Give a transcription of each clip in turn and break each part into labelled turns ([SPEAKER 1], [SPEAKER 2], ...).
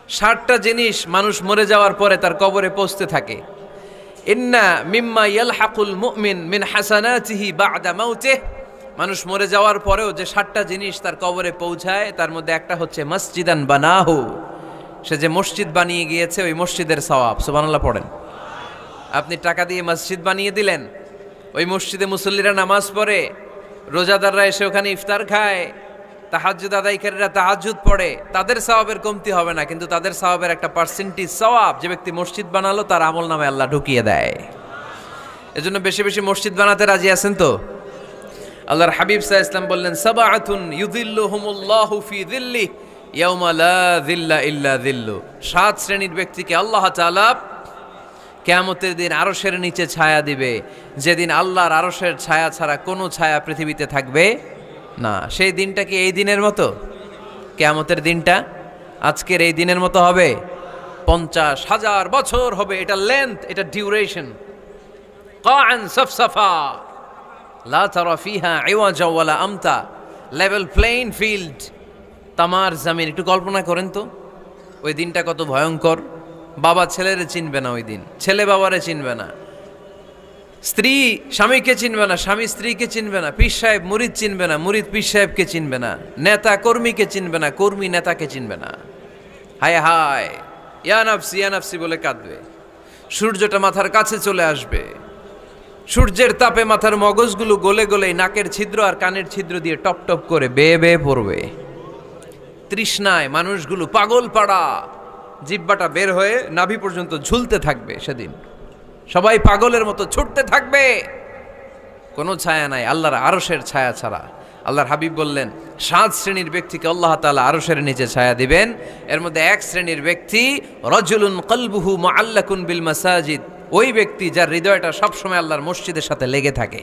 [SPEAKER 1] 60টা জিনিস মানুষ মরে যাওয়ার পরে তার কবরে পৌঁছতে থাকে। ইন্না মিম্মা ইয়ালহাকুল মুমিন মিন হাসানাতিহি বা'দা মাউতিহি, মানুষ মরে যাওয়ার পরেও যে 60টা জিনিস তার কবরে পৌঁছায় তার মধ্যে একটা হচ্ছে মসজিদান বানাহু, সে যে মসজিদ বানিয়ে গিয়েছে ওই মসজিদের সওয়াব। সুবহানাল্লাহ পড়েন। আপনি টাকা দিয়ে মসজিদ বানিয়ে দিলেন, ওই মসজিদে মুসল্লিরা নামাজ পড়ে, রোজাদাররা এসে ওখানে ইফতার খায়, তাহাজ্জুদ আদায়কারীরা তাহাজ্জুদ পড়ে, তাদের সওয়াবের কমতি হবে না, কিন্তু তাদের সওয়াবের একটা পার্সেন্টেজ সওয়াব যে ব্যক্তি মসজিদ বানালো তার আমল নামে আল্লাহ ঢুকিয়ে দেয়। এজন্য বেশি বেশি মসজিদ বানাতে রাজি আছেন তো? আল্লাহর হাবিব সাল্লাল্লাহু আলাইহি ওয়াসাল্লাম বললেন, সাবআতুন ইউযিল্লুহুমুল্লাহু ফি যিল্লিহি ইয়াওমা লা যিল্লা ইল্লা যিল্লু, 7 শ্রেণীর ব্যক্তিকে আল্লাহ তাআলা কিয়ামতের দিন আরশের নিচে ছায়া দিবে, যেদিন আল্লাহর আরশের ছায়া ছাড়া কোনো ছায়া পৃথিবীতে থাকবে না। সেই দিনটা কি এই দিনের মতো? কিয়ামতের দিনটা আজকের এই দিনের মতো হবে? 50,000 বছর হবে। এটা লেন্থ, এটা ডিউরেশন। কাআন সাফসাফা লা তারা ফিহা ইওয়াজা ওয়ালা আমতা, লেভেল প্লেইং ফিল্ড, তামার জমিন। একটু কল্পনা করেন তো ওই দিনটা কত ভয়ঙ্কর। বাবা ছেলেরে চিনবে না ওই দিন, ছেলে বাবারে চিনবে না, স্ত্রী স্বামীকে চিনবে না, স্বামী স্ত্রীকে চিনবে না, পীর সাহেব মুরিদ চিনবে না, মুরিদ পীর সাহেবকে চিনবে না, নেতা কর্মীকে চিনবে না, কর্মী নেতাকে চিনবে না। হায় হায়, ইয়া নাফসি বলে কাঁদবে। সূর্যটা মাথার কাছে চলে আসবে, সূর্যের তাপে মাথার মগজগুলো গলে গলে নাকের ছিদ্র আর কানের ছিদ্র দিয়ে টপ টপ করে বেয়ে বেয়ে পড়বে। তৃষ্ণায় মানুষগুলো পাগল পাড়া, জিহ্বাটা বের হয়ে নাভি পর্যন্ত ঝুলতে থাকবে। সেদিন সবাই পাগলের মতো ছুটতে থাকবে, কোনো ছায়া নাই আল্লাহর আরশের ছায়া ছাড়া। আল্লাহর হাবিব বললেন 7 শ্রেণীর ব্যক্তিকে আল্লাহ তাআলা আরশের নিচে ছায়া দিবেন। এর মধ্যে 1 শ্রেণীর ব্যক্তি রাজুলুন কলবুহু মুআল্লাকুন বিল মাসাজিদ, ওই ব্যক্তি যার হৃদয়টা সবসময় আল্লাহর মসজিদের সাথে লেগে থাকে।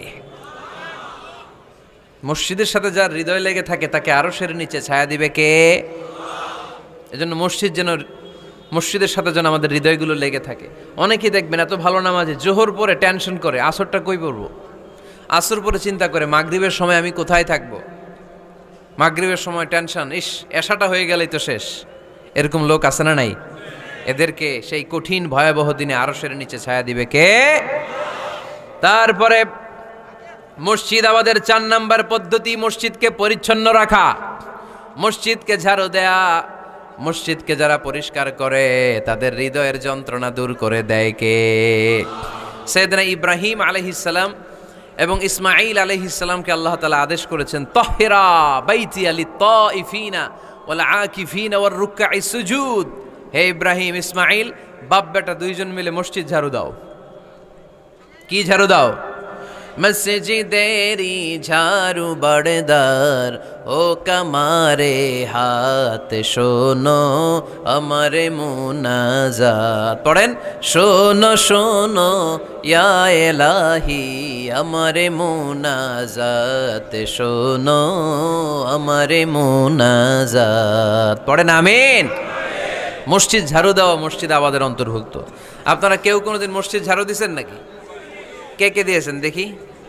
[SPEAKER 1] মসজিদের সাথে যার হৃদয় লেগে থাকে তাকে আরশের নিচে ছায়া দিবে কে? এজন্য মসজিদের সাথে যেন আমাদের হৃদয়গুলো লেগে থাকে। অনেকেই দেখবেন এত ভালো নামাজে, জোহর পরে টেনশন করে আসরটা কই পড়বো, আসর পরে চিন্তা করে মাগরিবের সময় আমি কোথায় থাকবো, মাগরিবের সময় টেনশন, ইস এশাটা হয়ে গেলেই তো শেষ। এরকম লোক আছে না নাই? এদেরকে সেই কঠিন ভয়াবহ দিনে আরশের নিচে ছায়া দিবে কে? তারপরে মসজিদ আমাদের 4 নাম্বার পদ্ধতি, মসজিদকে পরিচ্ছন্ন রাখা, মসজিদকে ঝাড়ু দেয়া। মসজিদকে যারা পরিষ্কার করে তাদের হৃদয়ের যন্ত্রণা দূর করে দেয় কে? সাইয়েদনা ইব্রাহিম আলাইহিস সালাম এবং ইসমাঈল আলাইহিস সালামকে আল্লাহ তাআলা আদেশ করেছেন, তাহহিরা বাইতিয়া লিত-তাইফিনা ওয়াল আকিফিনা ওয়ার রুকআইস সুজুদ। হে ইব্রাহিম, ইসমাঈল, বাপ বেটা দুইজন মিলে মসজিদ ঝাড়ু দাও। কি ঝাড়ু দাও? মসজিদেরি ঝাড়ু বড়দার ও কমারে হাত শোনো আমারে মুনাজাত। পড়েন, শোনো শোনো ইয়া ইলাহি আমারে মুনাজাত, শোনো আমারে মুনাজাত। পড়েন আমিন। মসজিদ ঝাড়ু দেওয়া মসজিদ আবাদের অন্তর্ভুক্ত। আপনারা কেউ কোনোদিন মসজিদ ঝাড়ু দিয়েছেন নাকি? কে কে দিয়েছেন দেখি?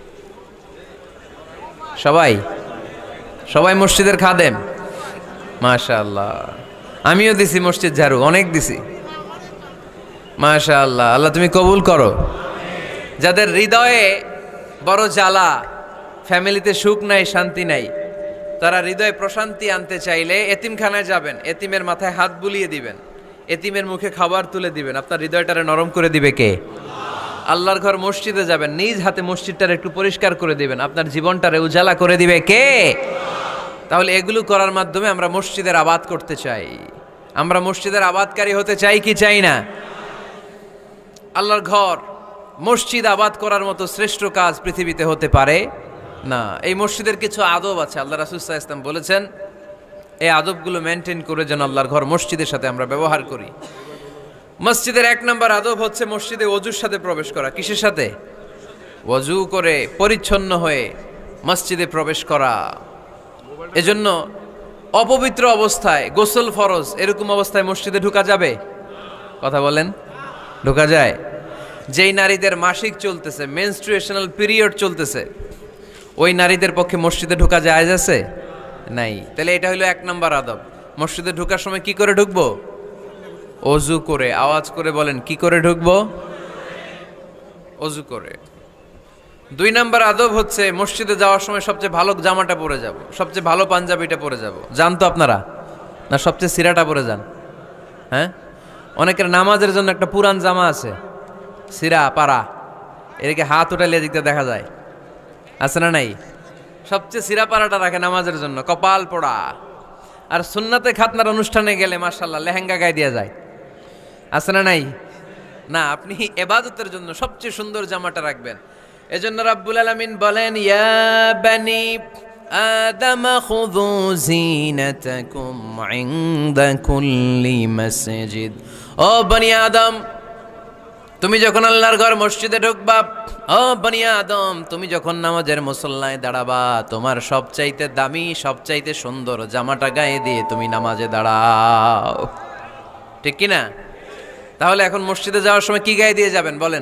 [SPEAKER 1] সবাই সবাই মসজিদের খাদেম? মাশাআল্লাহ। আমিও দিছি মসজিদ ঝাড়ু, অনেক দিছি। মাশাআল্লাহ, আল্লাহ তুমি কবুল করো। যাদের হৃদয়ে বড় জ্বালা, ফ্যামিলিতে সুখ নাই, শান্তি নাই, তারা হৃদয়ে প্রশান্তি আনতে চাইলে এতিমখানায় যাবেন, এতিমের মাথায় হাত বুলিয়ে দিবেন, এতিমের মুখে খাবার তুলে দিবেন, আপনার হৃদয়টারে নরম করে দিবে কে? আল্লাহর ঘর মসজিদে যাবেন, নিজ হাতে মসজিদটারে একটু পরিষ্কার করে দিবেন, আপনার জীবনটারে উজালা করে দিবে কে? তাহলে এগুলো করার মাধ্যমে আমরা মসজিদের আবাদ করতে চাই। আমরা মসজিদের আবাদকারী হতে চাই কি চাই না? আল্লাহর ঘর মসজিদ আবাদ করার মতো শ্রেষ্ঠ কাজ পৃথিবীতে হতে পারে না। এই মসজিদের কিছু আদব আছে, আল্লাহ রাসূল সাল্লাল্লাহু আলাইহি ওয়াসাল্লাম বলেছেন এই আদবগুলো মেনটেন করে যেন আল্লাহর ঘর মসজিদের সাথে আমরা ব্যবহার করি। মসজিদের 1 নম্বর আদব হচ্ছে মসজিদে ওযুর সাথে প্রবেশ করা। কিসের সাথে? ওযু করে পরিচ্ছন্ন হয়ে মসজিদে প্রবেশ করা। এজন্য অপবিত্র অবস্থায় গোসল ফরজ, এরকম অবস্থায় মসজিদে ঢোকা যাবে? কথা বলেন, ঢোকা যায়? যেই নারীদের মাসিক চলতেছে, মেনস্ট্রুয়েশনাল পিরিয়ড চলতেছে, ওই নারীদের পক্ষে মসজিদে ঢোকা জায়েজ আছে? নাই। তাহলে এটা হলো 1 নম্বর আদব। মসজিদে ঢোকার সময় কি করে ঢুকবো? অজু করে। আওয়াজ করে বলেন, কি করে ঢুকবো? অজু করে। 2 নাম্বার আদব হচ্ছে মসজিদে যাওয়ার সময় সবচেয়ে ভালো জামাটা পরে যাব, সবচেয়ে ভালো পাঞ্জাবিটা পরে যাব। জান তো আপনারা? না সবচেয়ে সিরাটা পরে যান? হ্যাঁ, অনেকের নামাজের জন্য একটা পুরান জামা আছে, সিরা পাড়া, এদিকে হাত উঠাইলে দিকতে দেখা যায়, আছে না নাই? সবচেয়ে সিরা পাড়াটা রাখে নামাজের জন্য, কপাল পোড়া। আর সুন্নাতে খাতনার অনুষ্ঠানে গেলে মাশাআল্লাহ লেহেঙ্গা গায়ে দেওয়া যায়, আছে না নাই? না, আপনি ইবাদতের জন্য সবচেয়ে সুন্দর জামাটা রাখবেন। এজন্য রাব্বুল আলামিন বলেন, ইয়া বানি আদম খুযু জিনাতাকুম ইনদা কুল্লি মসজিদ। ও বনি আদম, তুমি যখন আল্লাহর ঘর মসজিদে ঢুকবা, ও বনি আদম, তুমি যখন নামাজের মুসল্লায় দাঁড়াবা, তোমার সবচাইতে দামি, সবচাইতে সুন্দর জামাটা গায়ে দিয়ে তুমি নামাজে দাঁড়াও, ঠিক কি না? তাহলে এখন মসজিদে যাওয়ার সময় কি গায়ে দিয়ে যাবেন বলেন?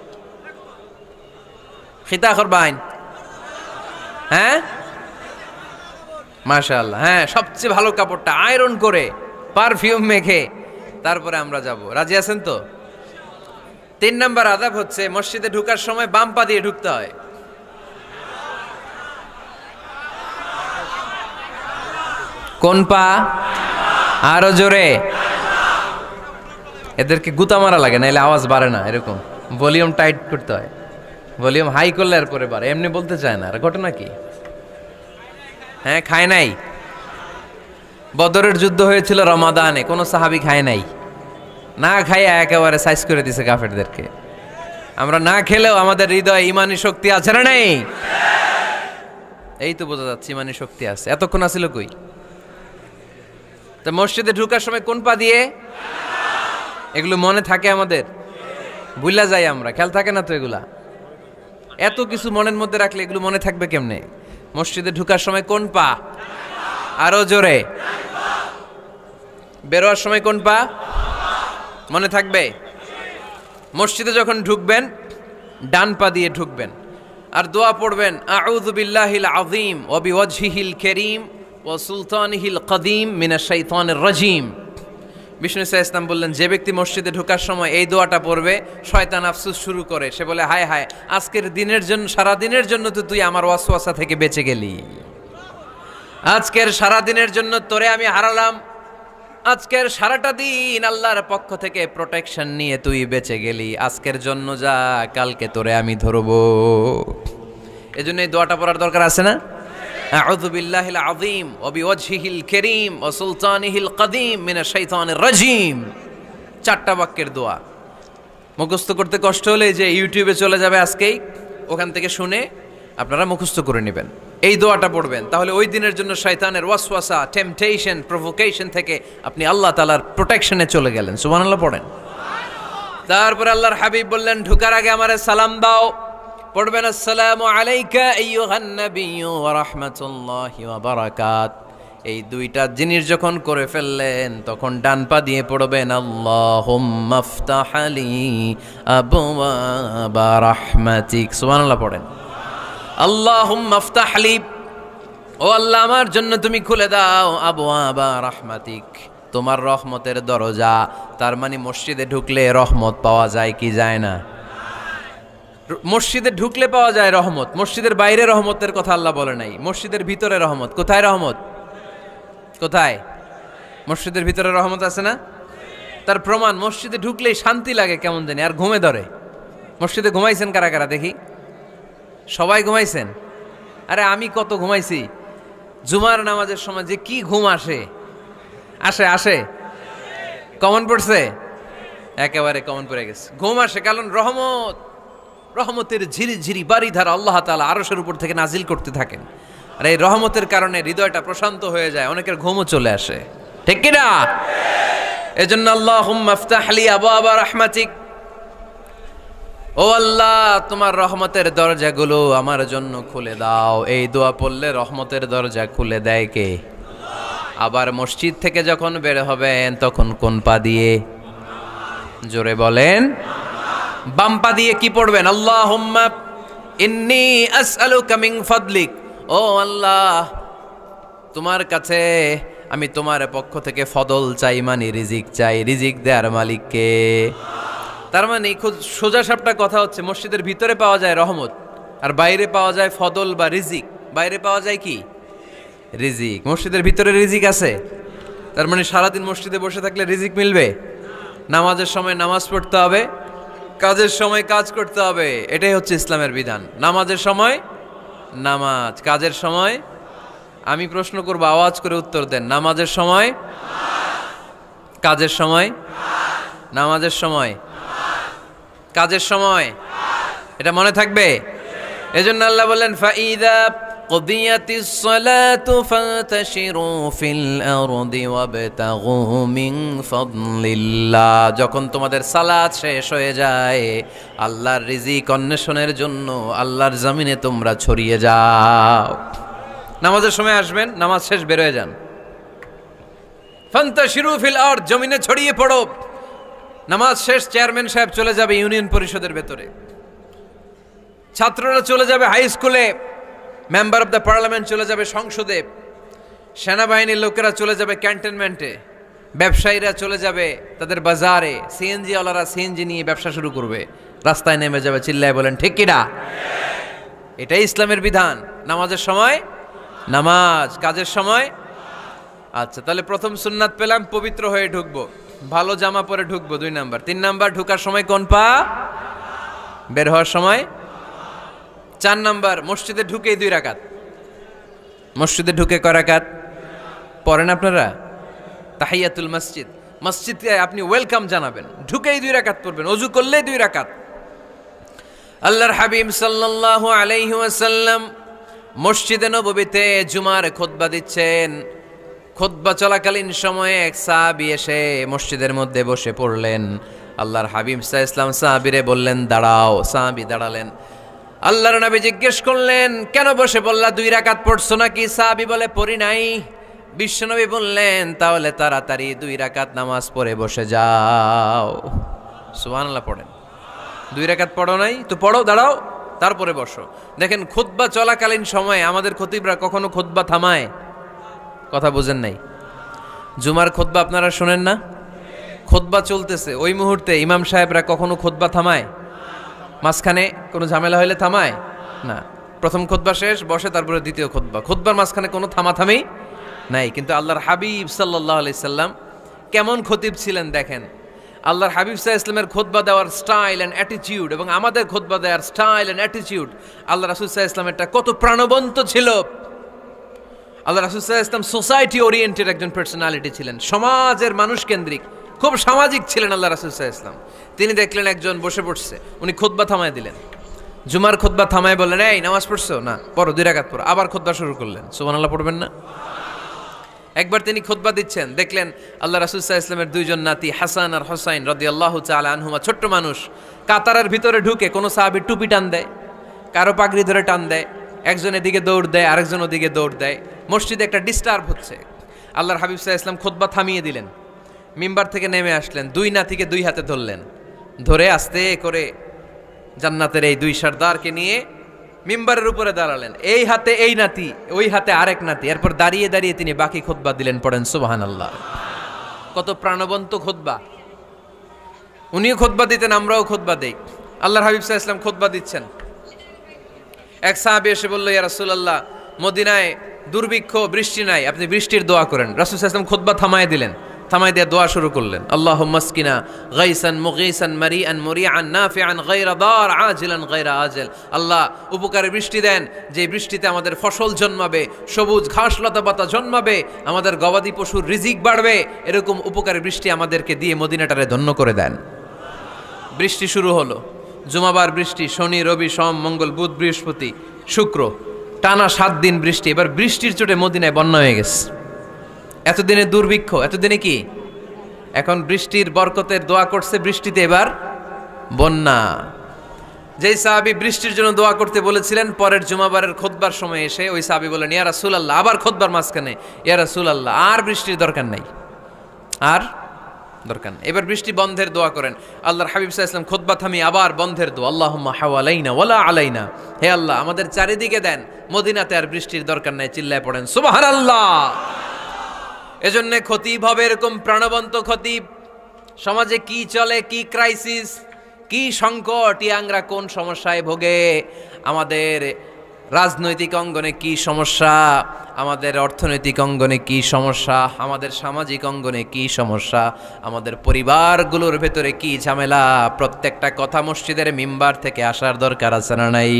[SPEAKER 1] খিতা করবাইন? হ্যাঁ, মাশাআল্লাহ, হ্যাঁ, সবচেয়ে ভালো কাপড়টা আয়রন করে পারফিউম মেখে তারপরে আমরা যাব। রাজি আছেন তো? 3 নাম্বার আদব হচ্ছে মসজিদে ঢোকার সময় বাম পা দিয়ে ঢুকতে হয়। কোন পা? আরো জোরে। এদেরকে গুতা মারা লাগে, নাইলে আওয়াজ বাড়ে না, এরকম ভলিউম টাইট করতে হয়। ভলিউম হাই করলে আর পরে বাড়ে, এমনি বলতে চায় না। আর ঘটনা কি? হ্যাঁ, খায় নাই। বদরের যুদ্ধ হয়েছিল রমাদানে, কোনো সাহাবী খায় নাই, না খাইয়া একেবারে সাইজ করে দিছে কাফেরদেরকে। আমরা না খেলেও আমাদের হৃদয়ে ইমানি শক্তি আছে না নাই? এই তো বোঝা যাচ্ছে ইমানি শক্তি আছে। এতক্ষণ আছিল কই? তো মসজিদে ঢোকার সময় কোন পা দিয়ে? এগুলো মনে থাকে আমাদের? ভুলা যাই আমরা, খেয়াল থাকে না তো এগুলা। এত কিছু মনের মধ্যে রাখলে এগুলো মনে থাকবে কেমনে? মসজিদে ঢোকার সময় কোন পা? আরো জোরে। বেরোয়ার সময় কোন পা? মনে থাকবে? মসজিদে যখন ঢুকবেন ডান পা দিয়ে ঢুকবেন, আর দোয়া পড়বেন, আউযু বিল্লাহিল আযীম ওয়া বিওয়াজহিল কারীম ওয়া সুলতানিহিল কদীম মিনাশ শাইতানির রাজীম। বিষ্ণু ইসলাম বললেন, যে ব্যক্তি মসজিদে ঢোকার সময় এই দোয়াটা পড়বে, শয়তান আফসোস শুরু করে, সে বলে, হায় হায়, আজকের দিনের জন্য, সারা দিনের জন্য তো তুই আমার ওয়াসওয়াসা থেকে বেঁচে গেলি, আজকের সারা দিনের জন্য তোরে আমি হারালাম, আজকের সারাটা দিন আল্লাহর পক্ষ থেকে প্রোটেকশন নিয়ে তুই বেঁচে গেলি, আজকের জন্য যা, কালকে তোরে আমি ধরবো। এজন্য এই দোয়াটা পড়ার দরকার আছে না? আউযু বিল্লাহিল আযীম ওয়া বিওয়াজহিল কারীম ওয়া সুলতানিহিল কদীম মিনাশ শাইতানির রাজীম। 4টা বাক্যের দোয়া। মুখস্থ করতে কষ্ট হলে যে ইউটিউবে চলে যাবে আজকেই, ওখান থেকে শুনে আপনারা মুখস্থ করে নেবেন, এই দোয়াটা পড়বেন। তাহলে ওই দিনের জন্য শয়তানের ওয়াসওয়াসা, টেম্পটেশন, প্রভোকেশন থেকে আপনি আল্লাহ তাআলার প্রোটেকশনে চলে গেলেন। সুবহানাল্লাহ পড়েন। তারপরে আল্লাহর হাবিব বললেন, ঢোকার আগে আমারে সালাম দাও। পড়বেন, আসসালামু আলাইকা আইয়ুহান নাবিয়্যু ওয়া রাহমাতুল্লাহি ওয়া বারাকাত। এই 2টা জিনিস যখন করে ফেললেন, তখন ডান পা দিয়ে পড়বেন, আল্লাহুম্মা আফতাহ লি আবওয়াবা রাহমাতিক। সুবহানাল্লাহ পড়েন। আল্লাহুম্মা আফতাহ লি, ও আল্লাহ আমার জন্য তুমি খুলে দাও, আবওয়াবা রাহমাতিক, তোমার রহমতের দরজা। তার মানে মসজিদে ঢুকলে রহমত পাওয়া যায় কি যায় না? মসজিদে ঢুকলে পাওয়া যায় রহমত, মসজিদের বাইরে রহমতের কথা আল্লাহ বলে নাই। মসজিদের ভিতরে রহমত। কোথায় রহমত? কোথায়? মসজিদের ভিতরে রহমত আছে না? তার প্রমাণ, মসজিদে ঢুকলেই শান্তি লাগে কেমন জানি, আর ঘুমে ধরে। মসজিদে ঘুমাইছেন কারা কারা দেখি? সবাই ঘুমাইছেন? আরে আমি কত ঘুমাইছি। জুমার নামাজের সময় যে কি ঘুম আসে, আসে আসে, কমন পড়ছে, একেবারে কমন পড়ে গেছে, ঘুম আসে। কারণ রহমত, রহমতের ঝিরি ঝিরি বাড়ি ধারা আল্লাহ তাআলা আরশের উপর থেকে নাজিল করতে থাকেন, আর এই রহমতের কারণে হৃদয়টা প্রশান্ত হয়ে যায়, অনেকের ঘুমও চলে আসে, ঠিক কি না? এজন্য আল্লাহুম্মা আফতাহ লি আবওয়াবা রাহমাতিক, ও আল্লাহ তোমার রহমতের দরজাগুলো আমার জন্য খুলে দাও। এই দোয়া পড়লে রহমতের দরজা খুলে দেয় কে? আবার মসজিদ থেকে যখন বের হবেন তখন কোন পা দিয়ে? জোরে বলেন। বাম পা দিয়ে কি পড়বেন? আল্লাহুম্মা ইন্নী আসআলুকা মিন ফাদলিক, ও আল্লাহ তোমার কাছে আমি তোমার পক্ষ থেকে ফদল চাই, মানে রিজিক চাই। রিজিক দেয়ার মালিককে। তার মানে খুব সোজা সাপটা কথা হচ্ছে, মসজিদের ভিতরে পাওয়া যায় রহমত, আর বাইরে পাওয়া যায় ফদল বা রিজিক। বাইরে পাওয়া যায় কি? রিজিক। মসজিদের ভিতরে রিজিক আছে। তার মানে সারাদিন মসজিদে বসে থাকলে রিজিক মিলবে? নামাজের সময় নামাজ পড়তে হবে, কাজের সময় কাজ করতে হবে। এটাই হচ্ছে ইসলামের বিধান। নামাজের সময় নামাজ, কাজের সময়। আমি প্রশ্ন করব, আওয়াজ করে উত্তর দেন। নামাজের সময়, কাজের সময়, নামাজের সময়, কাজের সময়। এটা মনে থাকবে। এজন্য আল্লাহ বললেন, ফাইদা কুদিয়াতিস সালাতু ফান্তাশিরু ফিল আরদি ওয়াবতাগু মিন ফাদলিল্লাহ। যখন তোমাদের সালাত শেষ হয়ে যায়, আল্লাহর রিজিক অন্বেষণের জন্য আল্লাহর জমিনে তোমরা ছড়িয়ে যাও। নামাজের সময় আসবেন, নামাজ শেষ বের হয়ে যান। ফান্তাশিরু ফিল আরদ, জমিনে ছড়িয়ে পড়ো। নামাজ শেষ, চেয়ারম্যান সাহেব চলে যাবে ইউনিয়ন পরিষদের ভেতরে, ছাত্ররা চলে যাবে হাই স্কুলে, মেম্বার অব দ্য পার্লামেন্ট চলে যাবে সংসদে, সেনাবাহিনীর লোকেরা চলে যাবে ক্যান্টনমেন্টে, ব্যবসায়ীরা চলে যাবে তাদের বাজারে, সিএনজি ওয়ালারা সিএনজি নিয়ে ব্যবসা শুরু করবে, রাস্তায় নেমে যাবে। চিল্লায় বলেন ঠিক কিনা? এটাই ইসলামের বিধান। নামাজের সময় নামাজ, কাজের সময়। আচ্ছা, তাহলে প্রথম সুন্নাত পেলাম, পবিত্র হয়ে ঢুকবো, ভালো জামা পরে ঢুকবো। 2 নাম্বার। 3 নাম্বার, ঢুকার সময় কোন পা, বের হওয়ার সময়। 4 নাম্বার, মসজিদে ঢুকেই 2 রাকাত। মসজিদে ঢুকে কয় রাকাত পড়েন আপনারা? তাহিয়াতুল মসজিদ। মসজিদে আপনি ওয়েলকাম জানাবেন, ঢুকেই 2 রাকাত পড়বেন, ওযু করলেই 2 রাকাত। আল্লাহর হাবিব সাল্লাল্লাহু আলাইহি ওয়াসাল্লাম মসজিদে নববীতে জুমার খুতবা দিচ্ছেন। খুতবা চলাকালীন সময়ে এক সাহাবী এসে মসজিদের মধ্যে বসে পড়লেন। আল্লাহর হাবিব সাল্লাল্লাহু আলাইহি ওয়াসাল্লাম সাহাবীরে বললেন, দাঁড়াও। সাহাবী দাঁড়ালেন। আল্লাহর নবী জিজ্ঞেস করলেন, কেন বসে বললা? 2 রাকাত পড়ছো নাকি? সাহাবী বলে, পড়ি নাই। বিশ্বনবী বললেন, তাহলে তাড়াতাড়ি 2 রাকাত নামাজ পড়ে বসে যাও। সুবহানাল্লাহ পড়েন। 2 রাকাত পড়ো নাই তো পড়ো, দাঁড়াও, তারপরে বসো। দেখেন, খুতবা চলাকালীন সময়ে আমাদের খতিবরা কখনো খুতবা থামায়? কথা বুঝেন নাই? জুমার খুতবা আপনারা শোনেন না? খুতবা চলতেছে, ওই মুহূর্তে ইমাম সাহেবরা কখনো খুতবা থামায়? মাঝখানে কোনো ঝামেলা হইলে থামায় না। প্রথম খুতবা শেষ, বসে, তারপরে দ্বিতীয় খুতবা। খুতবার মাঝখানে কোনো থামাথামি নাই। কিন্তু আল্লাহর হাবিব সাল্লাল্লাহু আলাইহি সাল্লাম কেমন খতিব ছিলেন দেখেন। আল্লাহর হাবিব সাল্লাল্লাহু আলাইহি সাল্লামের খুতবা দেওয়ার স্টাইল অ্যান্ড অ্যাটিটিউড এবং আমাদের খুতবা দেওয়ার স্টাইল অ্যান্ড অ্যাটিটিউড, আল্লাহ রাসূল সাল্লাল্লাহু আলাইহি সাল্লামেরটা কত প্রাণবন্ত ছিল। আল্লাহ রাসূল সাল্লাল্লাহু আলাইহি সাল্লাম সোসাইটি ওরিয়েন্টেড একজন পার্সোনালিটি ছিলেন, সমাজের মানুষ কেন্দ্রিক, খুব সামাজিক ছিলেন আল্লাহ রাসূল সাল্লাল্লাহু আলাইহি সাল্লাম। তিনি দেখলেন একজন বসে পড়ছে, উনি খুতবা থামায় দিলেন। জুমার খুতবা থামায় বললেন, এই নামাজ পড়ছো না? পড়ো, 2 রাকাত পড়ো। আবার খুতবা শুরু করলেন। সুবহানাল্লাহ পড়বেন না? একবার তিনি খুতবা দিচ্ছেন, দেখলেন আল্লাহ রাসূল সাল্লাল্লাহু আলাইহি ওয়াসাল্লামের 2 জন নাতি হাসান আর হুসাইন রাদিয়াল্লাহু তাআলা আনহুমা, ছোট্ট মানুষ, কাতারের ভিতরে ঢুকে কোনো সাহাবী টুপি টান দেয়, কারো পাগড়ি ধরে টান দেয়, একজন এদিকে দৌড় দেয়, আরেকজন ওদিকে দৌড় দেয়। মসজিদে একটা ডিস্টার্ব হচ্ছে। আল্লাহর হাবিব সাল্লাল্লাহু আলাইহি ওয়াসাল্লাম খুতবা থামিয়ে দিলেন, মিম্বার থেকে নেমে আসলেন, 2 নাতিকে 2 হাতে ধরলেন, ধরে আস্তে করে জান্নাতের এই 2 সর্দারকে নিয়ে মিম্বারের উপরে দাঁড়ালেন। এই হাতে এই নাতি, ওই হাতে আরেক নাতি। এরপর দাঁড়িয়ে দাঁড়িয়ে তিনি বাকি খুতবা দিলেন। পড়েন সুবহানাল্লাহ। কত প্রাণবন্ত খুতবা। উনিও খুতবা দিতেন, আমরাও খুতবা দেই। আল্লাহর হাবিব সাল্লাল্লাহু আলাইহি ওয়াসাল্লাম খুতবা দিচ্ছেন। এক সাহাবী এসে বলল, ইয়া রাসূলুল্লাহ, মদিনায় দুর্ভিক্ষ, বৃষ্টি নাই, আপনি বৃষ্টির দোয়া করেন। রাসূল সাল্লাল্লাহু আলাইহি ওয়াসাল্লাম খুতবা থামায় দিলেন, থামাই দিয়ে দোয়া শুরু করলেন। আল্লাহুম্মা আসকিনা গাইসান মুগীসান মারিআন মুরিআন নাফিআন গায়রা দার আজিলান গায়রা আজল। আল্লাহ, উপকারী বৃষ্টি দেন, যে বৃষ্টিতে আমাদের ফসল জন্মাবে, সবুজ ঘাস লতা পাতা জন্মাবে, আমাদের গবাদি পশুর রিজিক বাড়বে। এরকম উপকারী বৃষ্টি আমাদেরকে দিয়ে মদিনাটারে ধন্য করে দেন। বৃষ্টি শুরু হলো। জুমাবার বৃষ্টি, শনি রবি সোম মঙ্গল বুধ বৃহস্পতি শুক্র, টানা 7 দিন বৃষ্টি। এবার বৃষ্টির চোটে মদিনায় বন্যা হয়ে গেছে। এতদিনে দুর্ভিক্ষ, এতদিনে কি? এখন বৃষ্টির বরকতের দোয়া করছে, বৃষ্টিতে এবার বন্যা। যেই সাহাবী বৃষ্টির জন্য দোয়া করতে বলেছিলেন, পরের জুমাবারের খুতবার সময় এসে ওই সাহাবী বলেন, ইয়া রাসূলুল্লাহ, আবার খুতবার মাঝখানে, ইয়া রাসূলুল্লাহ, আর বৃষ্টির দরকার নাই, আর দরকার নেই, এবার বৃষ্টি বন্ধের দোয়া করেন। আল্লাহর হাবিব সাল্লাল্লাহু আলাইহি ওয়াসাল্লাম খুতবা থামিয়ে আবার বন্ধের দোয়া, আল্লাহুম্মা হাওয়ালাইনা ওয়ালা আলাইনা। হে আল্লাহ, আমাদের চারিদিকে দেন, মদিনাতে আর বৃষ্টির দরকার নাই। চিল্লায় পড়েন সুবহানাল্লাহ। এজন্য খতিব হবে এরকম প্রাণবন্ত খতিব। সমাজে কি চলে, কি ক্রাইসিস, কি সংকট, ইয়াংরা কোন সমস্যায় ভোগে, আমাদের রাজনৈতিক অঙ্গনে কি সমস্যা, আমাদের অর্থনৈতিক অঙ্গনে কি সমস্যা, আমাদের সামাজিক অঙ্গনে কি সমস্যা, আমাদের পরিবারগুলোর ভেতরে কি ঝামেলা, প্রত্যেকটা কথা মসজিদের মিম্বার থেকে আসার দরকার আছে না নাই?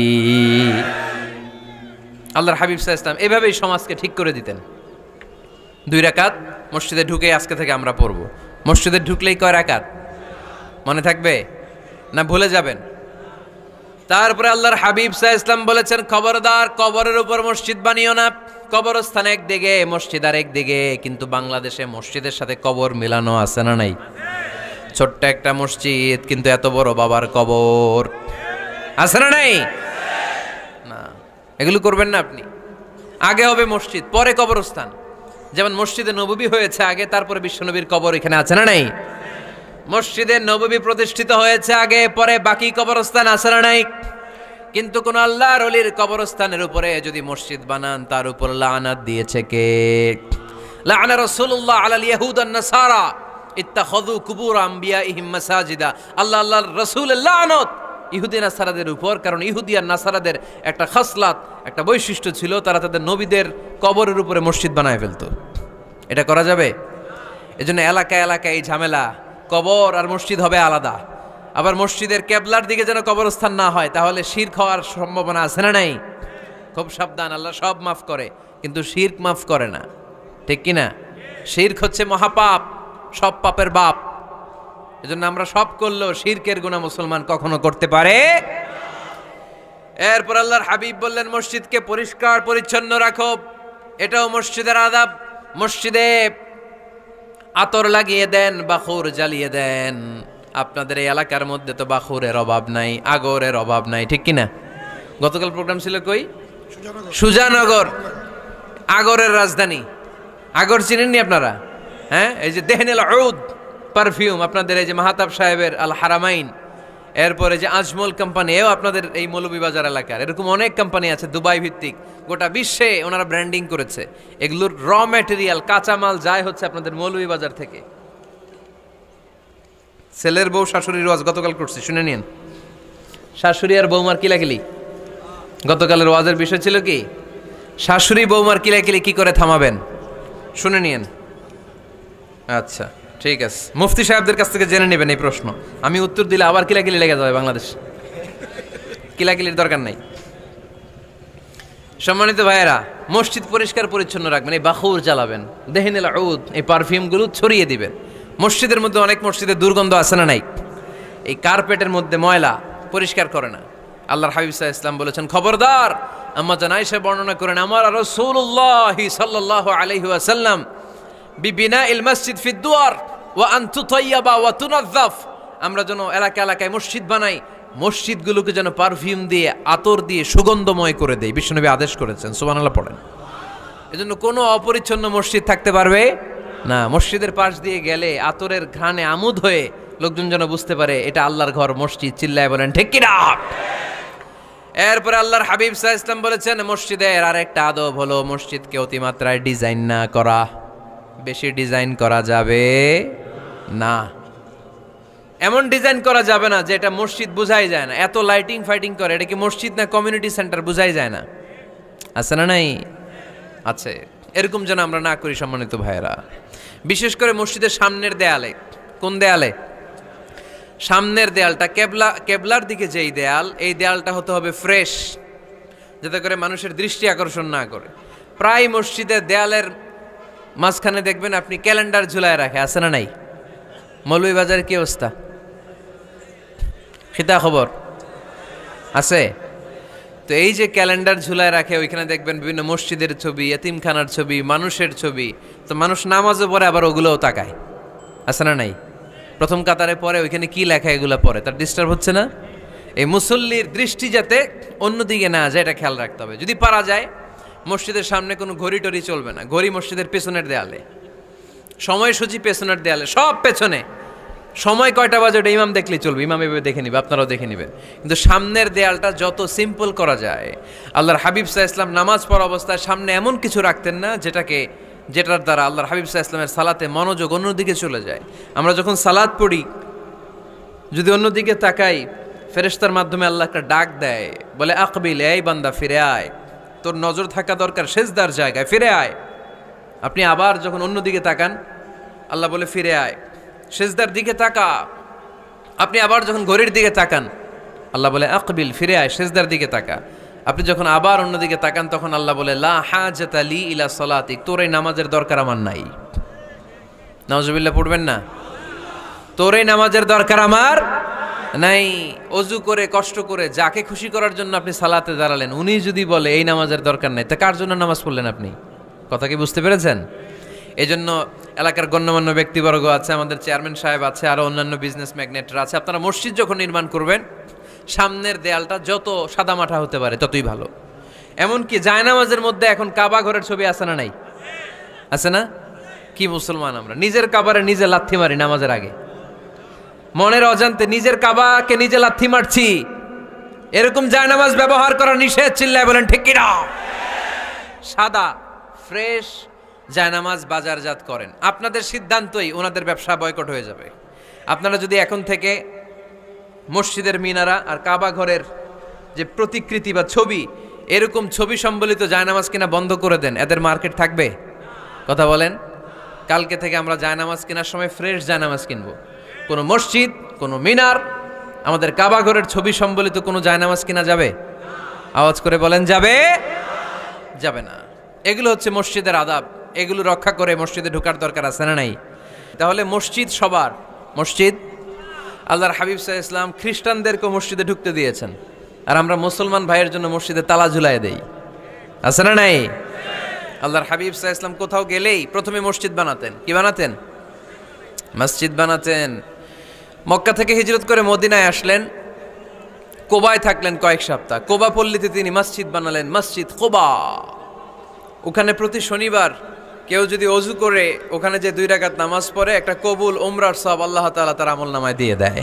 [SPEAKER 1] আল্লাহর হাবিব সাল্লাল্লাহু আলাইহি ওয়াসাল্লাম এভাবেই সমাজকে ঠিক করে দিতেন। 2 রাকাত মসজিদে ঢুকে আজকে থেকে আমরা পড়ব। মসজিদে ঢুকলেই কয় রাকাত মনে থাকবে না ভুলে যাবেন? তারপরে আল্লাহর হাবিব সাল্লাল্লাহু আলাইহি ওয়াসাল্লাম বলেছেন, খবরদার কবরের উপর মসজিদ বানিও না। কবরস্থান একদিকে, মসজিদ আর একদিকে। কিন্তু বাংলাদেশে মসজিদের সাথে কবর মিলানো আছে না নাই? ছোট্ট একটা মসজিদ কিন্তু এত বড় বাবার কবর আছে না নাই? না, এগুলো করবেন না আপনি। আগে হবে মসজিদ, পরে কবরস্থান। যেমন মসজিদে নববী হয়েছে আগে, তারপরে বিশ্বনবীর কবর এখানে আছে না নাই? মসজিদে নববী প্রতিষ্ঠিত হয়েছে আগে, পরে বাকি কবরস্থান আছে না নাই? কিন্তু কোন আল্লাহর ওলির কবরস্থানের উপরে যদি মসজিদ বানান, তার উপর লানাত দিয়েছে কে? লাআনা রাসূলুল্লাহ আলাল ইয়াহুদ ওয়ান নাসারা ইত্তাখাযু কুবুর আমবিয়াইহিম মাসাজিদা। আল্লাহর রাসূলের লানত ইহুদি নাসারাদের উপর, কারণ ইহুদি আর নাসারাদের একটা খাসলাত, একটা বৈশিষ্ট্য ছিল, তারা তাদের নবীদের কবরের উপরে মসজিদ বানায় ফেলতো। এটা করা যাবে? এজন্য এলাকায় এলাকায় এই ঝামেলা, কবর আর মসজিদ হবে আলাদা। আবার মসজিদের কেবলার দিকে যেন কবরস্থান না হয়, তাহলে শিরক হওয়ার সম্ভাবনা আছে না নাই? খুব সাবধান, আল্লাহ সব মাফ করে কিন্তু শিরক মাফ করে না, ঠিক কি না? শিরক হচ্ছে মহাপাপ, সব পাপের বাপ। এজন্য আমরা সব করলেও শিরকের গুনাহ মুসলমান কখনো করতে পারে। এরপর আল্লাহর হাবিব বললেন, মসজিদকে পরিষ্কার পরিচ্ছন্ন রাখো, এটাও মসজিদের আদাব। মসজিদে আতর লাগিয়ে দেন, বাখুর জ্বালিয়ে দেন। আপনাদের এই এলাকার মধ্যে তো বাখুরের অভাব নাই, আগরের অভাব নাই, ঠিক কিনা? গতকাল প্রোগ্রাম ছিল কই? সুজানগর, আগরের রাজধানী। আগর চিনেননি আপনারা? হ্যাঁ, এই যে দেহনেল উদ পারফিউম, আপনাদের এই যে মাহাতাব সাহেবের আল হারামাইন, এরপরে যে আজমল কোম্পানি, এও আপনাদের এই মৌলভীবাজার এলাকার। এরকম অনেক কোম্পানি আছে দুবাই ভিত্তিক, গোটা বিশ্বে ওনারা ব্র্যান্ডিং করেছে। এগুলোর র ম্যাটেরিয়াল, কাঁচামাল যায় হচ্ছে আপনাদের মৌলভীবাজার থেকে। ছেলের বউ শাশুড়ির ওয়াজ গতকাল করছি, শুনে নিন। শাশুড়ি আর বৌমার কিলাকিলি, গতকালের ওয়াজের বিষয় ছিল কি? শাশুড়ি বৌমার কিলাকিলি কি করে থামাবেন, শুনে নিন। আচ্ছা ঠিক আছে, মুফতি সাহেবদের কাছ থেকে জেনে নেবেন এই প্রশ্ন। আমি উত্তর দিলে আবার কিলাকিলি লেগে যাবে বাংলাদেশ। কিলাকিলির দরকার নাই। সম্মানিত ভাইয়েরা, মসজিদ পরিষ্কার পরিচ্ছন্ন রাখবেন, এই বাখুর জ্বালাবেন, দেহনেল উদ, এই পারফিউমগুলো ছড়িয়ে দিবেন। মসজিদের মধ্যে অনেক মসজিদে দুর্গন্ধ আছে না নাই? এই কার্পেটের মধ্যে ময়লা, পরিষ্কার করে না। আল্লাহর হাবিব সাল্লাল্লাহু আলাইহি ওয়াসাল্লাম বলেছেন, খবরদার। আম্মা জান আয়েশা বর্ণনা করেন, আমার রাসূলুল্লাহ সাল্লাল্লাহু আলাইহি ওয়াসাল্লাম বিবিনাইল মসজিদ ফি দুয়ার ওয়া আন তুতায়্যাবা ওয়া তুনাযযাফ। আমরা যেন এলাকা এলাকায় মসজিদ বানাই, মসজিদগুলোকে যেন পারফিউম দিয়ে, আতর দিয়ে সুগন্ধময় করে দেয়। বিশ্বনবী আদেশ করেছেন, সুবহানাল্লাহ পড়েন। এজন্য কোনো অপরিচ্ছন্ন মসজিদ থাকতে পারবে না। মসজিদের পাশ দিয়ে গেলে আতরের ঘ্রাণে আমোদ হয়ে লোকজন যেন বুঝতে পারে এটা আল্লাহর ঘর, মসজিদ। চিল্লায় বলেন ঠিক কি না? এরপরে আল্লাহর হাবিব সাল্লাল্লাহু আলাইহি ওয়াসাল্লাম বলেছেন, মসজিদের আরেকটা আদব হলো মসজিদকে অতিমাত্রায় ডিজাইন না করা। বেশি ডিজাইন করা যাবে না। এমন ডিজাইন করা যাবে না যে এটা মসজিদ বোঝাই যায় না। এত লাইটিং ফাইটিং করে, এটা কি মসজিদ না কমিউনিটি সেন্টার বোঝাই যায় না? আছে না নাই? আছে। এরকম যেন আমরা না করি সম্মানিত ভাইয়েরা। বিশেষ করে মসজিদের সামনের দেয়ালে। কোন দেয়ালে? সামনের দেয়ালটা, কেবলার দিকে যেই দেয়াল, এই দেয়ালটা হতে হবে ফ্রেশ, যাতে করে মানুষের দৃষ্টি আকর্ষণ না করে। প্রায় মসজিদের দেয়ালের মাঝখানে দেখবেন আপনি ক্যালেন্ডার ঝুলায় রাখে, আছে না নাই? মৌলভীবাজারের কি অবস্থা? খিতা খবর আছে? তো এই যে ক্যালেন্ডার ঝুলায় রাখে, ওইখানে দেখবেন বিভিন্ন মসজিদের ছবি, এতিমখানার ছবি, মানুষের ছবি। তো মানুষ নামাজও পড়ে, আবার ওগুলোও তাকায়, আছে না নাই? প্রথম কাতারে পরে ওইখানে কি লেখা, এগুলো পরে, তার ডিস্টার্ব হচ্ছে না? এই মুসল্লির দৃষ্টি যাতে অন্যদিকে না যায়, এটা খেয়াল রাখতে হবে। যদি পারা যায়, মসজিদের সামনে কোনো ঘড়ি টড়ি চলবে না। ঘড়ি মসজিদের পেছনের দেয়ালে, সময়সূচি পেছনের দেয়ালে, সব পেছনে। সময় কয়টা বাজে ওটা ইমাম দেখলেই চলবে, ইমাম এভাবে দেখে নিবে, আপনারাও দেখে নেবেন। কিন্তু সামনের দেয়ালটা যত সিম্পল করা যায়। আল্লাহর হাবিব সাল্লাল্লাহু আলাইহি ওয়াসাল্লাম নামাজ পড়া অবস্থায় সামনে এমন কিছু রাখতেন না যেটাকে যেটার দ্বারা আল্লাহর হাবিব সাল্লাল্লাহু আলাইহি ওয়াসাল্লামের সালাতে মনোযোগ অন্যদিকে চলে যায়। আমরা যখন সালাত পড়ি যদি অন্যদিকে তাকাই, ফেরেশতার মাধ্যমে আল্লাহ একটা ডাক দেয়, বলে আকবিল, এই বান্দা ফিরে আয়, তোর নজর থাকা দরকার সেজদার জায়গায়, ফিরে আয়। আপনি আবার যখন অন্যদিকে তাকান আল্লাহ বলে ফিরে আয়, সেজদার দিকে তাকা। আপনি আবার যখন ঘড়ির দিকে তাকান আল্লাহ বলে আকবিল, ফিরে আয়, সেজদার দিকে তাকা। আপনি যখন আবার অন্যদিকে তাকান তখন আল্লাহ বলে লা হাজাতা লি ইলা সালাতিক, তোর এই নামাজের দরকার আমার নাই। নাউজুবিল্লাহ পড়বেন না? তোর এই নামাজের দরকার আমার নাই। অজু করে কষ্ট করে যাকে খুশি করার জন্য আপনি সালাতে দাঁড়ালেন, উনি যদি বলে এই নামাজের দরকার নাই, তা কার জন্য নামাজ পড়লেন আপনি? কথা কি বুঝতে পেরেছেন? এই জন্য এলাকার গণ্যমান্য ব্যক্তিবর্গ আছে, আমাদের চেয়ারম্যান সাহেব আছে, আরো অন্যান্য বিজনেস ম্যাগনেটরা আছে, আপনারা মসজিদ যখন নির্মাণ করবেন সামনের দেয়ালটা যত সাদামাটা হতে পারে ততই ভালো। এমনকি জায়নামাজের মধ্যে এখন কাবা ঘরের ছবি আছে না নাই? আছে না? কি মুসলমান আমরা, নিজের কাবারে নিজে লাথি মারি নামাজের আগে, মনের অজান্তে নিজের কাবাকে নিজে লাথি মারছি। এরকম জায়নামাজ ব্যবহার করা নিষেধ, চিল্লায় বলেন ঠিক কি না? সাদা ফ্রেশ জায়নামাজ বাজারজাত করেন, আপনাদের সিদ্ধান্তই ওনাদের ব্যবসা বয়কট হয়ে যাবে। আপনারা যদি এখন থেকে মসজিদের মিনারা আর কাবা ঘরের যে প্রতিকৃতি বা ছবি, এরকম ছবি সম্বলিত জায়নামাজ কিনা বন্ধ করে দেন, এদের মার্কেট থাকবে? কথা বলেন। কালকে থেকে আমরা জায়নামাজ কেনার সময় ফ্রেশ জায়নামাজ কিনবো। কোনো মসজিদ, কোনো মিনার, আমাদের কাবা ঘরের ছবি সম্বলিত কোনো জায়নামাজ কিনা যাবে? আওয়াজ করে বলেন, যাবে? যাবে না। এগুলো হচ্ছে মসজিদের আদাব, এগুলো রক্ষা করে মসজিদে ঢোকার দরকার আছে না নাই? তাহলে মসজিদ সবার, মসজিদ আল্লাহর হাবিব সাল্লাল্লাহু আলাইহি ওয়াসাল্লাম খ্রিস্টানদেরকেও মসজিদে ঢুকতে দিয়েছেন, আর আমরা মুসলমান ভাইয়ের জন্য মসজিদে তালা ঝুলাই দেই, আছে না নাই? আল্লাহর হাবিব সাল্লাল্লাহু আলাইহি ওয়াসাল্লাম কোথাও গেলেই প্রথমে মসজিদ বানাতেন। কি বানাতেন? মসজিদ বানাতেন। মক্কা থেকে হিজরত করে মদিনায় আসলেন, কোবায় থাকলেন কয়েক সপ্তাহ। কোবা পল্লীতে তিনি মসজিদ বানালেন, মসজিদ কোবা। ওখানে প্রতি শনিবার কেউ যদি অজু করে ওখানে যে 2 রাকাত নামাজ পড়ে, একটা কবুল উমরার সওয়াব আল্লাহ তাআলা তার আমলনামায় দিয়ে দেয়।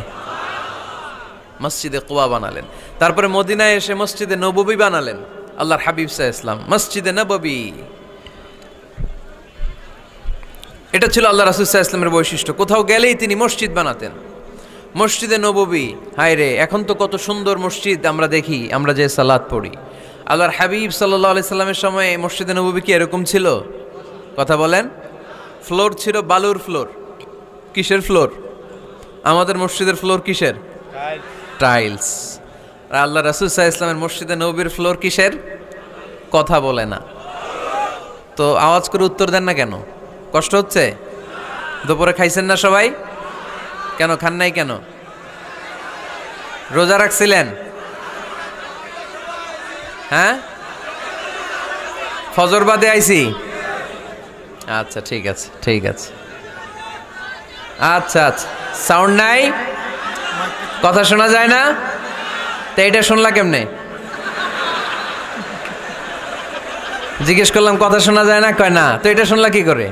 [SPEAKER 1] মসজিদে কোবা বানালেন। তারপরে মদিনায় এসে মসজিদে নববী বানালেন আল্লাহর হাবিব সাল্লাল্লাহু আলাইহি ওয়াসাল্লাম, মসজিদে নববী। এটা ছিল আল্লাহ রাসূল সাল্লাল্লাহু আলাইহি ওয়াসাল্লামের বৈশিষ্ট্য। কোথাও গেলেই তিনি মসজিদ বানাতেন। মসজিদে নববী, হায় রে, এখন তো কত সুন্দর মসজিদ আমরা দেখি, আমরা যে সালাত পড়ি। আল্লাহর হাবিব সাল্লাল্লাহু আলাইহি সাল্লামের সময় মসজিদে নববী কি এরকম ছিল? কথা বলেন। ফ্লোর ছিল বালুর ফ্লোর। কিসের ফ্লোর? আমাদের মসজিদের ফ্লোর কিসের? টাইলস। আর আল্লাহ রাসূল সাল্লাল্লাহু আলাইহি ওয়াসাল্লামের মসজিদে নববীর ফ্লোর কিসের? কথা বলে না তো আওয়াজ করে উত্তর দেন না কেন? কষ্ট হচ্ছে? দুপুরে খাইছেন না সবাই? কেন খান নাই কেন? রোজা রাখছিলেন? হ্যাঁ, ফজর বাদে আইছি। আচ্ছা ঠিক আছে, ঠিক আছে। আচ্ছা আচ্ছা, সাউন্ড নাই, কথা শোনা যায় না? তো এটা শুনলা কেমনে? জিজ্ঞেস করলাম কথা শোনা যায় না, কয় না। তো এটা শুনলা কি করে?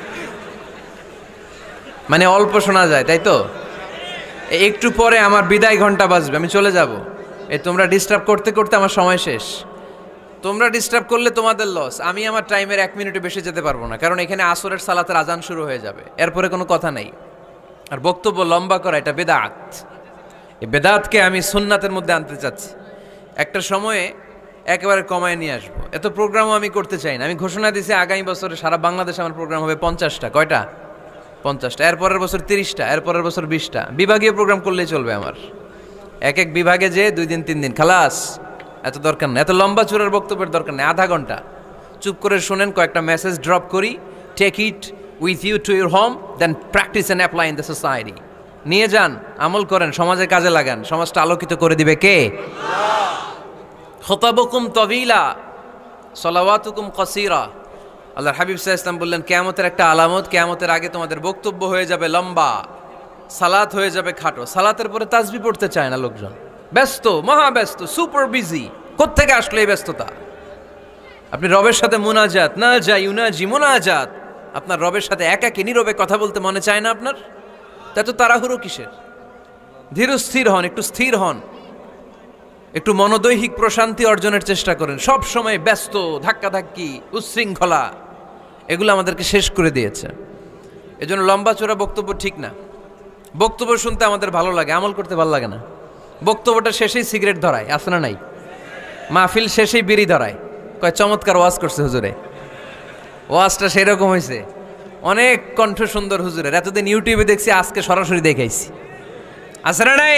[SPEAKER 1] মানে অল্প শোনা যায়, তাই তো? একটু পরে আমার বিদায় ঘন্টা বাজবে, আমি চলে যাব। এই তোমরা ডিস্টার্ব করতে করতে আমার সময় শেষ। তোমরা ডিস্টার্ব করলে তোমাদের লস। আমি আমার টাইমের 1 মিনিটে বেশি যেতে পারবো না, কারণ এখানে আসরের সালাতের আজান শুরু হয়ে যাবে, এরপরে কোনো কথা নাই। আর বক্তব্য লম্বা করা এটা বেদাত। এই বেদাতকে আমি সুন্নাতের মধ্যে আনতে চাচ্ছি। একটা সময়ে একেবারে কমায় নিয়ে আসবো। এত প্রোগ্রামও আমি করতে চাই না। আমি ঘোষণা দিয়েছি আগামী বছরে সারা বাংলাদেশে আমার প্রোগ্রাম হবে 50টা। কয়টা? 50টা। এরপরের বছর 30টা, এরপরের বছর 20টা। বিভাগীয় প্রোগ্রাম করলেই চলবে আমার। এক এক বিভাগে যে 2 দিন 3 দিন খালাস। এত দরকার নেই, এত লম্বা চূড়ার বক্তব্যের দরকার নেই। আধা ঘন্টা চুপ করে শোনেন, কয়েকটা মেসেজ ড্রপ করি, take it with you to your home, then practice and apply in the society. নিয়ে যান, আমল করেন, সমাজের কাজে লাগান। সমাজটা আলোকিত করে দিবে কে? খুতাবুকুম তাওয়িলা সালাওয়াতুকুম কাসীরা। আল্লাহর হাবিব সাল্লাল্লাহু আলাইহি ওয়াসাল্লাম বললেন, কিয়ামতের একটা আলামত, কিয়ামতের আগে তোমাদের বক্তব্য হয়ে যাবে লম্বা, সালাত হয়ে যাবে খাটো। সালাতের পরে তাসবিহ পড়তে চায় না লোকজন, ব্যস্ত, মহা ব্যস্ত, সুপার বিজি। কোত্থেকে আসলে এই ব্যস্ততা? আপনি রবের সাথে মুনাজাত, না যাই ইউনাজি মুনাজাত, আপনার রবের সাথে একাকী নীরবে কথা বলতে মনে চায় না আপনার? এত তাড়াহুড়ো কিসের? ধীর স্থির হন, একটু স্থির হন, একটু মনোদৈহিক প্রশান্তি অর্জনের চেষ্টা করেন। সব সময় ব্যস্ত, ধাক্কাধাক্কি, উচ্ছৃঙ্খলা, এগুলো আমাদেরকে শেষ করে দিয়েছে। এজন্য লম্বা চোরা বক্তব্য ঠিক না। বক্তব্য শুনতে আমাদের ভালো লাগে, আমল করতে ভালো লাগে না। বক্তব্যটা শেষেই সিগারেট ধরায়, আছে না নাই? মাহফিল শেষেই বিড়ি ধরায়, কয় চমৎকার ওয়াজ করছে হুজুরে। ওয়াজটা সেই রকম হয়েছে, অনেক কণ্ঠ সুন্দর হুজুরের। এতদিন ইউটিউবে দেখছি, আজকে সরাসরি দেখাইছি, আছে না নাই?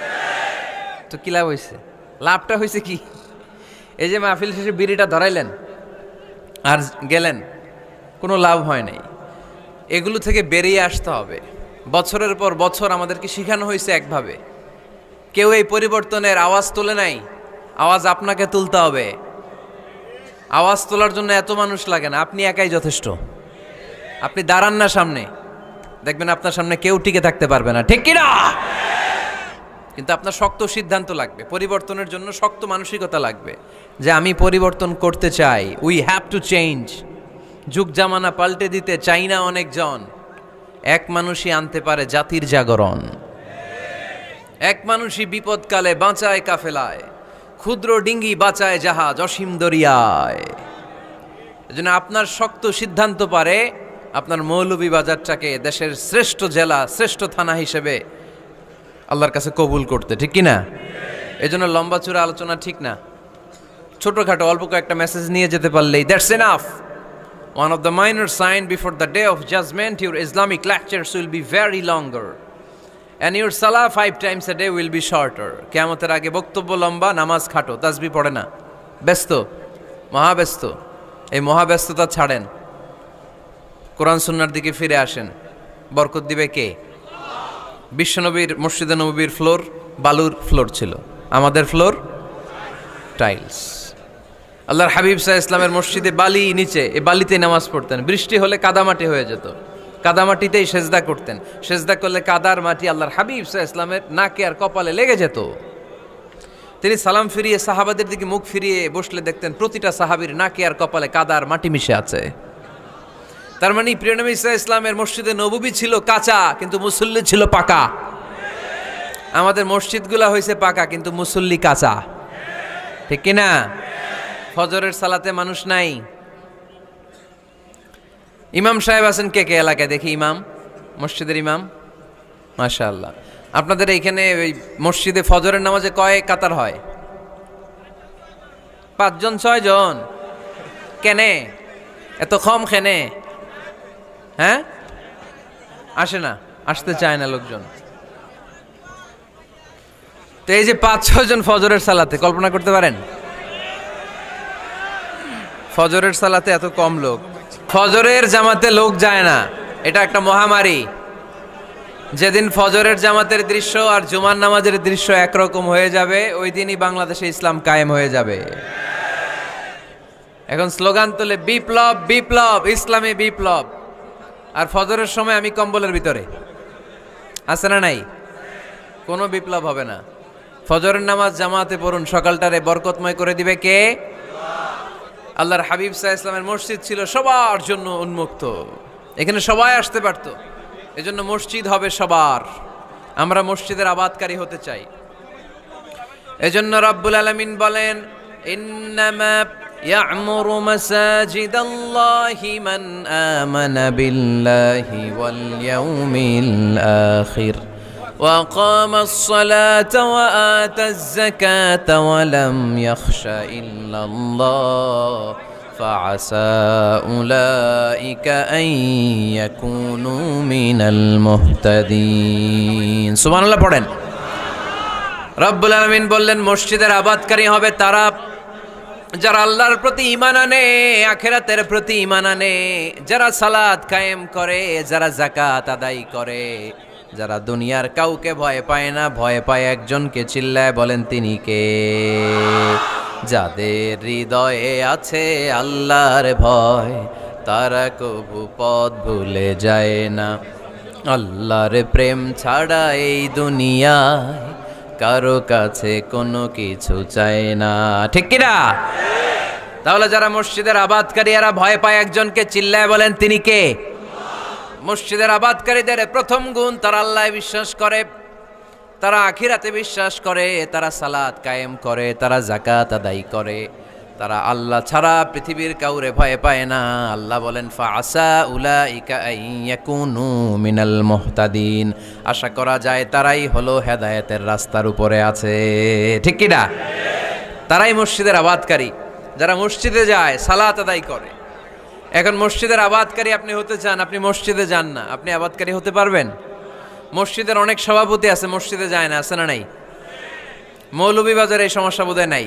[SPEAKER 1] তো কি লাভ হয়েছে? লাভটা হয়েছে কি? এই যে মাহফিল শেষে বিড়িটা ধরাইলেন আর গেলেন, কোনো লাভ হয় নাই। এগুলো থেকে বেরিয়ে আসতে হবে। বছরের পর বছর আমাদেরকে শেখানো হয়েছে একভাবে, কেউ এই পরিবর্তনের আওয়াজ তোলে নাই। আওয়াজ আপনাকে তুলতে হবে। আওয়াজ তোলার জন্য এত মানুষ লাগে না, আপনি একাই যথেষ্ট। আপনি দাঁড়ান না সামনে, দেখবেন আপনার সামনে কেউ টিকে থাকতে পারবে না, ঠিক কিনা? কিন্তু আপনার শক্ত সিদ্ধান্ত লাগবে, পরিবর্তনের জন্য শক্ত মানসিকতা লাগবে যে আমি পরিবর্তন করতে চাই। We have to change. যুগ জামানা পাল্টে দিতে চাই না অনেকজন। এক মানুষই আনতে পারে জাতির জাগরণ। এক মানুষই বিপদকালে বাঁচায় কাফেলায়, ক্ষুদ্র ডিঙ্গি বাঁচায় জাহাজ অসীম দরিয়ায়। এজন্য আপনার শক্ত সিদ্ধান্ত পারে আপনার মৌলভীবাজারটাকে দেশের শ্রেষ্ঠ জেলা, শ্রেষ্ঠ থানা হিসেবে আল্লাহর কাছে কবুল করতে, ঠিক কিনা? এজন্য লম্বা চূড়া আলোচনা ঠিক না। ছোটখাটো অল্প কয়েকটা মেসেজ নিয়ে যেতে পারলেই that's enough. One of the minor signs before the day of judgment, your Islamic lectures will be very longer and your salah 5 times a day will be shorter. কিয়ামতের আগে বক্তব্য লম্বা, নামাজ খাটো, তাসবিহ পড়ে না, ব্যস্ত, মহাব্যস্ত। এই মহাব্যস্ততা ছাড়েন, কোরআন সুন্নাহর দিকে ফিরে আসেন। বরকত দিবে কে? বিশ্বনবীর মসজিদে নববীর ফ্লোর বালুর ফ্লোর ছিল, আমাদের ফ্লোর টাইলস। আল্লাহর হাবিব সাল্লাল্লাহু আলাইহি ইসলামের মসজিদে বালি নিচে, এই বালিতেই নামাজ পড়তেন। বৃষ্টি হলে কাদামাটি হয়ে যেত, কাদামাটিতেই সেজদা করতেন। সেজদা করলে কাদার মাটি আল্লাহর হাবিব সাল্লাল্লাহু আলাইহি ইসলামের নাকে আর কপালে লেগে যেত। তিনি সালাম ফিরিয়ে সাহাবাদের দিকে মুখ ফিরিয়ে বসলে দেখতেন প্রতিটা সাহাবীর নাকে আর কপালে কাদার মাটি মিশে আছে। তার মানে প্রিয় নবী সাল্লাল্লাহু আলাইহি ইসলামের মসজিদে নববী ছিল কাঁচা, কিন্তু মুসল্লি ছিল পাকা। আমাদের মসজিদগুলা হয়েছে পাকা, কিন্তু মুসল্লি কাঁচা, ঠিক কিনা? ফজরের সালাতে মানুষ নাই। ইমাম সাহেব আছেন কে কে এলাকায়? দেখি ইমাম, মসজিদের ইমাম, মাশাআল্লাহ। আপনাদের এইখানে ওই মসজিদে ফজরের নামাজে কয় কাতার হয়? 5 জন 6 জন? কেনে এত কম? খেনে হ্যাঁ আসে না, আসতে চায় না লোকজন। তো এই যে 5-6 জন ফজরের সালাতে, কল্পনা করতে পারেন ফজরের সালাতে এত কম লোক। ফজরের জামাতে লোক যায় না, এটা একটা মহামারী। যেদিন ফজরের জামাতের দৃশ্য আর জুমার নামাজের দৃশ্য একরকম হয়ে যাবে, ওই দিনই বাংলাদেশে ইসলাম কায়েম হয়ে যাবে। এখন স্লোগান তোলে বিপ্লব বিপ্লব, ইসলামী বিপ্লব। আর ফজরের সময় আমি কম্বলের ভিতরে, আছে না নাই? কোনো বিপ্লব হবে না। ফজরের নামাজ জামাতে পড়ুন, সকালটারে বরকতময় করে দিবে কে? আল্লাহর হাবিব সাল্লাল্লাহু আলাইহি ইসলামের মসজিদ ছিল সবার জন্য উন্মুক্ত, এখানে সবাই আসতে পারতো। এজন্য মসজিদ হবে সবার। আমরা মসজিদের আবাদকারী হতে চাই। এজন্য রব্বুল আলামিন বলেন, ইন্নামা ইয়া'মুরু মাসাজিদাল্লাহি মান আমানা বিল্লাহি ওয়াল ইয়াউমিল আখির ওয়া কামাস সালাতা ওয়া আতাজ যাকাতা ওয়া লাম ইয়াখশা ইল্লাল্লাহ فعسى أولئك أن يكونوا من المهتدين سبحان الله পড়েন। রব্বুল আলামিন বললেন মসজিদের আবাদকারী হবে তারা যারা আল্লাহর প্রতি ঈমান আনে, আখিরাতের প্রতি ঈমান আনে, যারা সালাত কায়েম করে, যারা যাকাত আদায় করে, যারা দুনিয়ার কাউকে ভয় পায় না, ভয় পায় একজনকে। চিল্লায় বলেন তিনি কে? যাদের হৃদয়ে আছে আল্লাহর ভয়, তারা কবু পথ ভুলে যায় না। আল্লাহর প্রেম ছাড়া এই দুনিয়ায় কারো কাছে কোনো কিছু চায় না, ঠিক কিনা? তাহলে যারা মসজিদের আবাদকারী এরা ভয় পায় একজনকে, চিল্লায় বলেন তিনি কে? মসজিদের আবাদকারীদের প্রথম গুণ, তারা আল্লাহ বিশ্বাস করে, তারা আখিরাতে বিশ্বাস করে, তারা সালাত কায়েম করে, তারা যাকাত আদায় করে, তারা আল্লাহ ছাড়া পৃথিবীর কাউরে ভয় পায় না। আল্লাহ বলেন ফাআসা উলাইকা আইয়াকুনু মিনাল মুহতাদিন, আশা করা যায় তারাই হলো হেদায়েতের রাস্তার উপরে আছে। ঠিক কি না? তারাই মসজিদের আবাদকারী, যারা মসজিদে যায় সালাত আদায় করে। এখন মসজিদের আবাদকারী আপনি হতে চান, আপনি মসজিদে যান না, আপনি আবাদকারী হতে পারবেন? মসজিদের অনেক সভাপতি আছে মসজিদে যায় না, আছে না নাই? মৌলভীবাজারে এই সমস্যা বোধহয় নাই।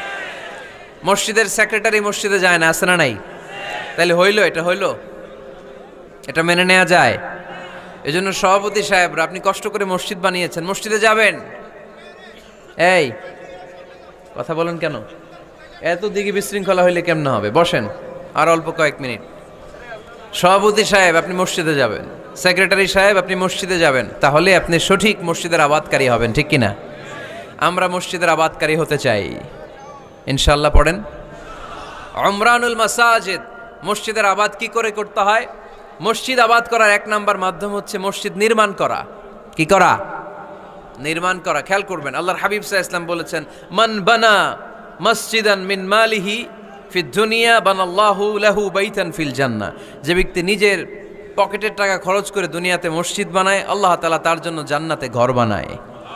[SPEAKER 1] মসজিদের সেক্রেটারি মসজিদে যায় না, আছে না নাই? তাহলে হইলো, এটা হইলো, এটা মেনে নেওয়া যায়? এজন্য সভাপতি সাহেবরা, আপনি কষ্ট করে মসজিদ বানিয়েছেন, মসজিদে যাবেন। এই কথা বলেন কেন? এত দিকে বিশৃঙ্খলা হইলে কেমন হবে? বসেন আর অল্প কয়েক মিনিট। সভাপতি সাহেব আপনি মসজিদে যাবেন, সেক্রেটারি সাহেব আপনি মসজিদে যাবেন, তাহলে আপনি সঠিক মসজিদের আবাদকারী হবেন। ঠিক কিনা? আমরা মসজিদের আবাদকারী হতে চাই ইনশাআল্লাহ। পড়েন উমরানুল মাসাজিদ। মসজিদের আবাদ কি করে করতে হয়? মসজিদ আবাদ করার এক নাম্বার মাধ্যম হচ্ছে মসজিদ নির্মাণ করা। কি করা? নির্মাণ করা। খেয়াল করবেন, আল্লাহর হাবিব সাল্লাল্লাহু আলাইহি ওয়াসাল্লাম বলেছেন, মান বানা মসজিদান মিন মালিহি ফিদ দুনিয়া বানাল্লাহু লাহু বাইতান ফিল জান্নাহ। যে ব্যক্তি নিজের পকেটের টাকা খরচ করে দুনিয়াতে মসজিদ বানায়, আল্লাহ তাআলা তার জন্য জান্নাতে ঘর বানায়।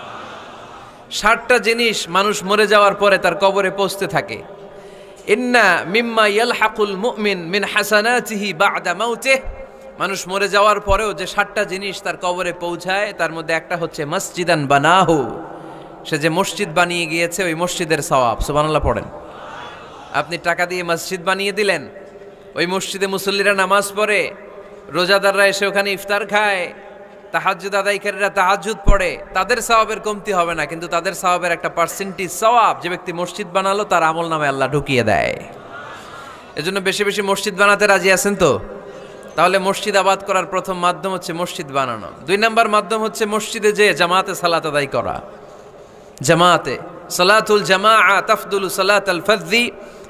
[SPEAKER 1] 60টা জিনিস মানুষ মরে যাওয়ার পরে তার কবরে পৌঁছতে থাকে। ইন্না মিম্মা ইয়ালহাকুল মুমিন মিন হাসানাতিহি বা'দা মাউতিহি। মানুষ মরে যাওয়ার পরেও যে 60টা জিনিস তার কবরে পৌঁছায়, তার মধ্যে একটা হচ্ছে মসজিদান বানাহু। সে যে মসজিদ বানিয়ে গিয়েছে, ওই মসজিদের সওয়াব। সুবহানাল্লাহ পড়েন। আপনি টাকা দিয়ে মসজিদ বানিয়ে দিলেন, ওই মসজিদে মুসল্লিরা নামাজ পড়ে, রোজাদাররা এসে ওখানে ইফতার খায়, তাহাজ্জুদ আদায়কারীরা তাহাজ্জুদ পড়ে, তাদের সওয়াবের কমতি হবে না, কিন্তু তাদের সওয়াবের একটা পার্সেন্টেজ সওয়াব যে ব্যক্তি মসজিদ বানালো তার আমল নামে আল্লাহ ঢুকিয়ে দেয়। এজন্য বেশি বেশি মসজিদ বানাতে রাজি আছেন তো? তাহলে মসজিদ আবাদ করার প্রথম মাধ্যম হচ্ছে মসজিদ বানানো। 2 নাম্বার মাধ্যম হচ্ছে মসজিদে যে জামাতে সালাত আদায় করা। জামাতে সালাতুল জামাআ তাফদুলু সালাতাল ফাযযি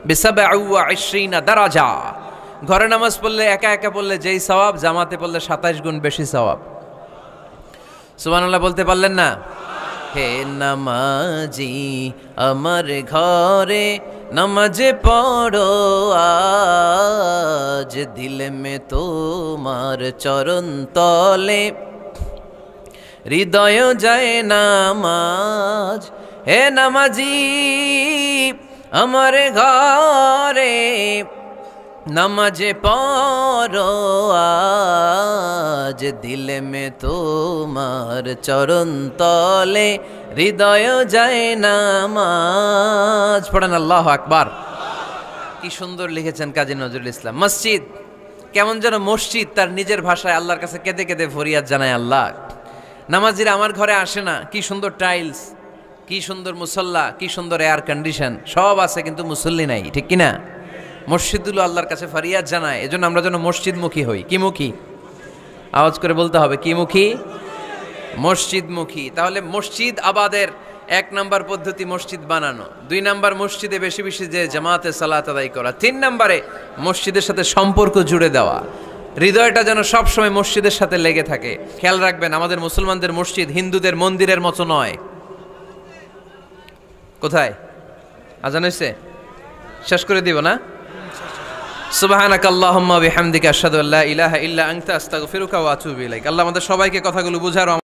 [SPEAKER 1] বি27 দারাজা। ঘরে নামাজ পড়লে, একা একা পড়লে যেই সওয়াব, জামাতে পড়লে 27 গুণ বেশি সওয়াব। সুবহানাল্লাহ বলতে পারলেন না? হে নামাজি আমার ঘরে নামাজে পড়ো আজ, দিলে মে তোমার চরণ তলে হৃদয় যায় নামাজ। হে নামাজি আমার ঘরে নামাজে পড়ো আজ, দিলে মে তোমার চরণ তলে হৃদয় যায় নামাজ। পড়েন আল্লাহু আকবার। কি সুন্দর লিখেছেন কাজী নজরুল ইসলাম। মসজিদ কেমন যেন মসজিদ তার নিজের ভাষায় আল্লাহর কাছে কেঁদে কেঁদে ফরিয়াদ জানায়, আল্লাহ নামাজিরা আমার ঘরে আসে না, কি সুন্দর টাইলস, কি সুন্দর মুসল্লা, কি সুন্দর এয়ার কন্ডিশন, সব আছে কিন্তু মুসল্লি নাই। ঠিক কিনা? মসজিদগুলো আল্লাহর কাছে ফরিয়াদ জানায়। এজন্য আমরা যেন মসজিদমুখী হই। কি মুখী? আওয়াজ করে বলতে হবে, কি মুখী? মসজিদমুখী। তাহলে মসজিদ আবাদের 1 নাম্বার পদ্ধতি মসজিদ বানানো। 2 নাম্বার মসজিদে বেশি বেশি যে জামাতে সালাত আদায় করা। 3 নাম্বারে মসজিদের সাথে সম্পর্ক জুড়ে দেওয়া, হৃদয়টা যেন সবসময় মসজিদের সাথে লেগে থাকে। খেয়াল রাখবেন, আমাদের মুসলমানদের মসজিদ হিন্দুদের মন্দিরের মতো নয়। কোথায়? আজান হয়েছে? শেষ করে দিব না? সুবহানাকাল্লাহুম্মা বিহামদিকা আশহাদু আল্লা ইলাহা ইল্লা আনতা আস্তাগফিরুকা ওয়া আতুবু ইলাইক। আল্লাহ আমাদের সবাইকে কথাগুলো বুঝার